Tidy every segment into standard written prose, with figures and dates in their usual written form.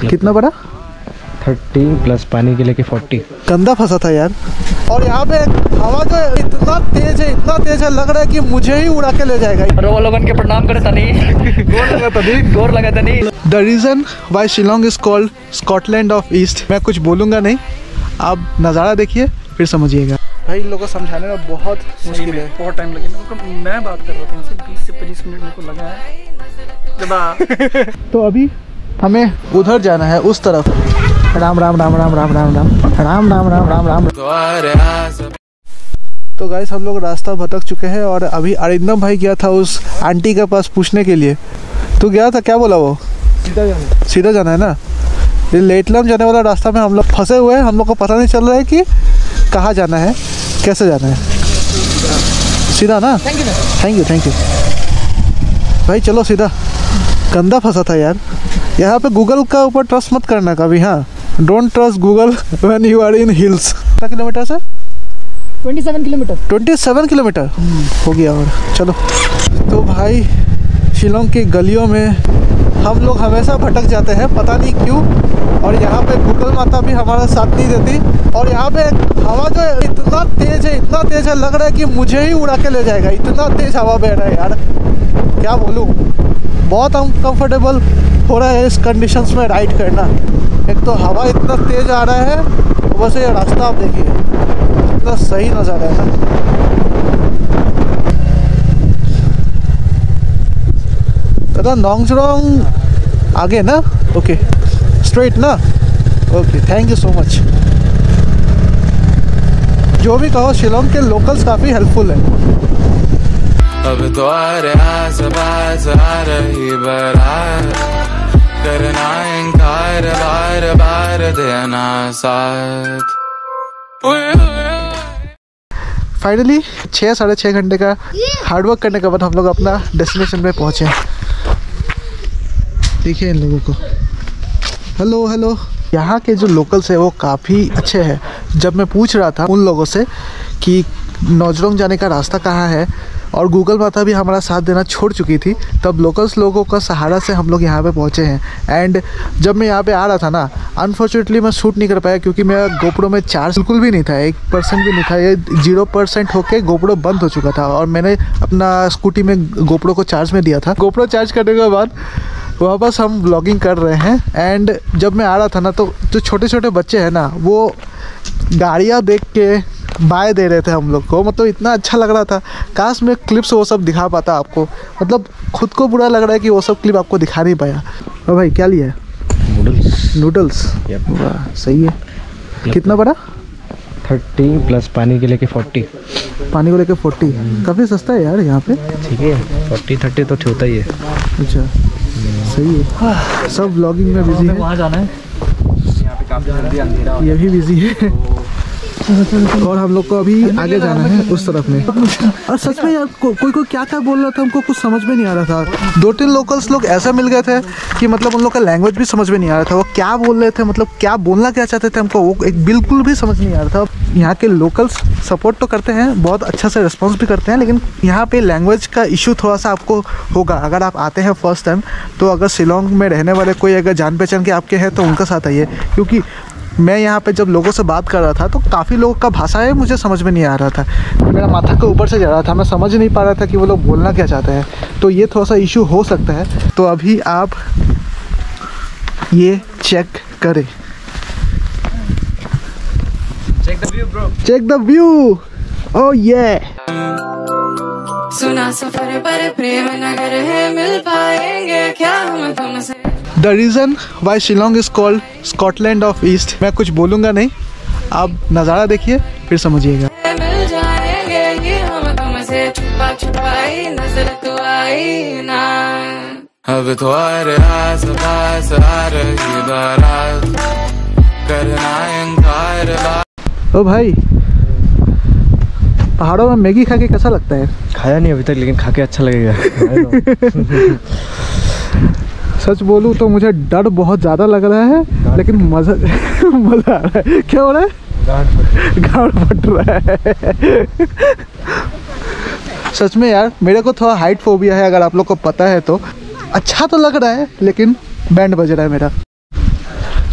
कितना बड़ा? 30 प्लस पानी के लेके 40। गंदा फंसा था यार। और यहाँ पे हवा जो है इतना तेज है, लग रहा है कि मुझे ही उड़ा के ले जाएगा। रोलोगन के प्रणाम करे तनी गोर लगा तनी। The reason why Shillong is called Scotland of east. मैं कुछ बोलूँगा नहीं, आप नज़ारा देखिए फिर समझिएगा। भाई इन लोगों को समझाने में बहुत मुश्किल है, बहुत टाइम लगेगा। मैं बात कर रहा था इनसे 20 से 25 मिनट मेरे को लगा है। तो अभी हमें उधर जाना है, उस तरफ। राम राम राम राम राम राम राम राम राम राम राम राम। तो गाइस हम लोग रास्ता भटक चुके हैं और अभी अरिंदम भाई गया था उस आंटी के पास पूछने के लिए। तू गया था, क्या बोला वो? सीधा जाना है ना। ये लेटलम जाने वाला रास्ता में हम लोग फंसे हुए हैं। हम लोग को पता नहीं चल रहा है कि कहाँ जाना है, कैसे जाना है। सीधा ना? थैंक यू भाई, चलो सीधा। गंदा फंसा था यार। यहाँ पे गूगल का ऊपर ट्रस्ट मत करना कभी। हाँ, don't trust Google when you are in hills. कितना किलोमीटर सर? 27 किलोमीटर। 27 किलोमीटर हो गया। और चलो। तो भाई शिलोंग की गलियों में हम लोग हमेशा भटक जाते हैं, पता नहीं क्यों। और यहाँ पे गूगल माता भी हमारा साथ नहीं देती। और यहाँ पे हवा जो है इतना तेज है, लग रहा है कि मुझे ही उड़ा के ले जाएगा। इतना तेज हवा बह रहा है यार, क्या बोलूँ। बहुत अनकम्फर्टेबल हो रहा है इस कंडीशंस में राइड करना। एक तो हवा इतना तेज आ रहा है, वैसे ये रास्ता आप देखिए इतना सही नज़ारा है ना। दादा नोंगजरोंग आगे ना? ओके, स्ट्रेट ना? Okay, thank you so much. जो भी कहो, शिलोंग के लोकल्स काफ़ी हेल्पफुल है। अब तो आ रही बारात, करना इनकार बार देना साथ। फाइनली 6-6.5 घंटे का हार्डवर्क करने के बाद हम लोग अपना डेस्टिनेशन पे पहुँचे। देखिए इन लोगों को। हेलो। यहाँ के जो लोकल्स है वो काफ़ी अच्छे हैं। जब मैं पूछ रहा था उन लोगों से कि नोंगजरोंग जाने का रास्ता कहाँ है, और गूगल माता भी हमारा साथ देना छोड़ चुकी थी, तब लोकल्स लोगों का सहारा से हम लोग यहाँ पे पहुँचे हैं। एंड जब मैं यहाँ पे आ रहा था ना, अनफॉर्चुनेटली मैं शूट नहीं कर पाया क्योंकि मेरा गोप्रो में चार्ज बिल्कुल भी नहीं था, 1% भी नहीं था। ये 0% होके गोप्रो बंद हो चुका था और मैंने अपना स्कूटी में गोप्रो को चार्ज में दिया था। गोप्रो चार्ज करने के बाद वापस हम व्लॉगिंग कर रहे हैं। एंड जब मैं आ रहा था ना, तो जो छोटे छोटे बच्चे हैं ना, वो गाड़ियाँ देख के बाय दे रहे थे हम लोग को। मतलब इतना अच्छा लग रहा था। काश मैं क्लिप्स वो सब दिखा पाता आपको। मतलब खुद को बुरा लग रहा है कि वो सब क्लिप आपको दिखा नहीं पाया। और भाई क्या लिया है? नूडल्स। वाह, सही है। कितना बड़ा? 30 प्लस पानी के लेके 40। पानी को लेके 40 काफ़ी सस्ता है यार यहाँ पे। ठीक है, 40-30 तो होता ही है। अच्छा, सही है। सब व्लॉगिंग में बिजी है। वहाँ जाना है, यहाँ पे काफ़ी जल्दी अंधेरा, ये भी बिजी है। और हम लोग को अभी आगे जाना है उस तरफ में। और सच में यार कोई क्या बोल रहा था, हमको कुछ समझ में नहीं आ रहा था। 2-3 लोकल्स लोग ऐसा मिल गए थे कि मतलब उन लोग का लैंग्वेज भी समझ में नहीं आ रहा था। वो क्या बोल रहे थे, मतलब क्या बोलना क्या चाहते थे, हमको वो एक बिल्कुल भी समझ नहीं आ रहा था। यहाँ के लोकल्स सपोर्ट तो करते हैं, बहुत अच्छा से रिस्पॉन्स भी करते हैं, लेकिन यहाँ पे लैंग्वेज का इशू थोड़ा सा आपको होगा अगर आप आते हैं फर्स्ट टाइम। तो अगर शिलोंग में रहने वाले कोई अगर जान पहचान के आपके हैं तो उनका साथ आइए, क्योंकि मैं यहाँ पे जब लोगों से बात कर रहा था तो काफ़ी लोगों का भाषा है मुझे समझ में नहीं आ रहा था। मेरा माथा के ऊपर से जा रहा था, मैं समझ नहीं पा रहा था कि वो लोग बोलना क्या चाहते हैं। तो ये थोड़ा सा इशू हो सकता है। तो अभी आप ये चेक करें। Check the view bro, check the view. ओह ये सुना सफर पर प्रेम नगर है, मिल पाएंगे क्या हम तुमसे। The reason why Shillong is called Scotland of east. मैं कुछ बोलूँगा नहीं, आप नज़ारा देखिए फिर समझिएगा। मिल जाएंगे ये हम तुमसे, छुपा छुपाई नजर तो आई ना। अब तो आ रही बारात, करना इनकार। ओ भाई, पहाड़ों में मैगी खा के कैसा लगता है? खाया नहीं अभी तक, लेकिन खा के अच्छा लगेगा। सच बोलूँ तो मुझे डर बहुत ज़्यादा लग रहा है, लेकिन मज़ा आ रहा है। क्या हो रहा है? गाँड फट रहा है। सच में यार, मेरे को थोड़ा हाइट फोबिया है, अगर आप लोग को पता है तो। अच्छा तो लग रहा है, लेकिन बैंड बज रहा है मेरा।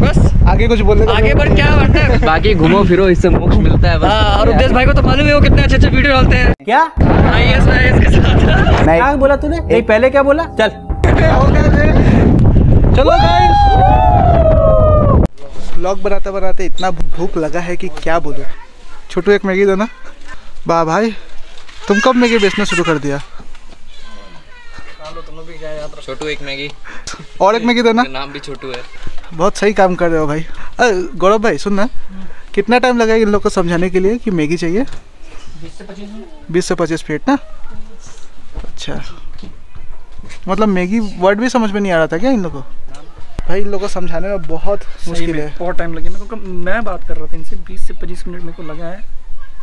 बस आगे कुछ बोलने का आगे बढ़ क्या बढ़ता है। बाकी घूमो फिरो इससे मोक्ष मिलता है बस। हाँ, और उपदेश भाई को तो मालूम है वो कितने अच्छे वीडियो डालते हैं। क्या IAS के साथ। क्या बोला तूने? नहीं पहले क्या बोला? चल चलो गाइस, व्लॉग बनाते बनाते इतना भूख लगा है कि क्या बोलूं। छोटू एक मैगी दो ना। वाह भाई, तुम कब मैगी बेचना शुरू कर दिया? छोटू एक मैगी और एक मैगी दो ना। नाम भी छोटू है। बहुत सही काम कर रहे हो भाई। गौरव भाई सुन ना, कितना टाइम लगेगा इन लोग को समझाने के लिए कि मैगी चाहिए? 20 से 25 मिनट ना। अच्छा, मतलब मैगी वर्ड भी समझ में नहीं आ रहा था क्या इन लोग को? भाई इन लोग को समझाने में बहुत मुश्किल है। बहुत टाइम लगे मेरे को। मैं बात कर रहा था इनसे 20 से 25 मिनट मेरे को लगा है।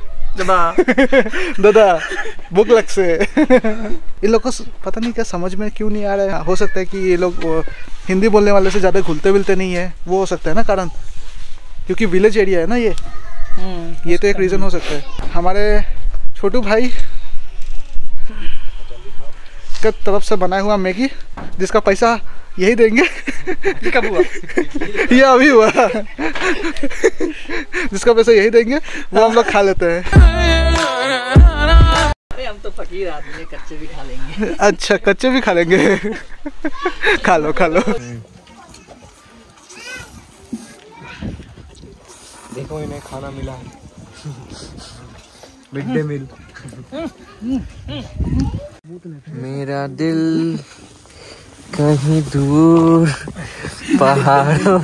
दादा भूख लग से इन लोग को पता नहीं क्या समझ में क्यों नहीं आ रहा है। हो सकता है कि ये लोग हिंदी बोलने वाले से ज़्यादा घुलते मिलते नहीं है, वो हो सकता है ना कारण, क्योंकि विलेज एरिया है ना ये तो एक रीज़न हो सकता है। हमारे छोटू भाई का तरफ से बनाया हुआ मैगी, जिसका पैसा यही देंगे। ये कब हुआ? ये अभी हुआ। जिसका पैसा यही देंगे वो हम लोग खा लेते हैं। हम तो फकीर आदमी, कच्चे भी खा लेंगे। अच्छा, कच्चे भी खा लेंगे। खा लो खा लो। देखो इन्हें खाना मिला है, मिड डे मील। मेरा दिल कहीं दूर पहाड़ों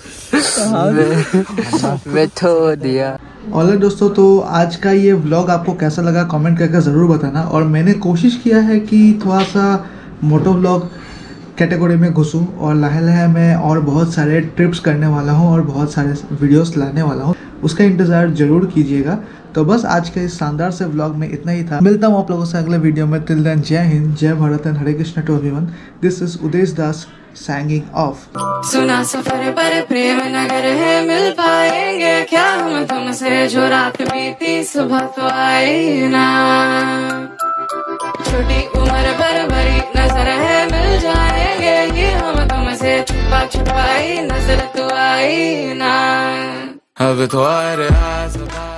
में छोड़ दिया। ऑलराइट दोस्तों, तो आज का ये व्लॉग आपको कैसा लगा कमेंट करके ज़रूर बताना। और मैंने कोशिश किया है कि थोड़ा सा मोटो व्लॉग कैटेगरी में घुसूँ और लहे मैं और बहुत सारे ट्रिप्स करने वाला हूँ और बहुत सारे वीडियोस लाने वाला हूँ, उसका इंतज़ार ज़रूर कीजिएगा। तो बस आज के इस शानदार से व्लॉग में इतना ही था। मिलता हूँ आप लोगों से अगले वीडियो में। टिल देन जय हिंद, जय Bharat and Hare Krishna to everyone. This is Udesh Das signing off। सुना सफर पर प्रेम नगर है, मिल पाएंगे क्या हम तुमसे, जो रात बीती सुबह तो आई ना। छोटी उम्र पर बड़ी नजर है, मिल जाएंगे ये हम तुमसे, छुपा छुपाई नजर तो आई ना। अब तो आ रहा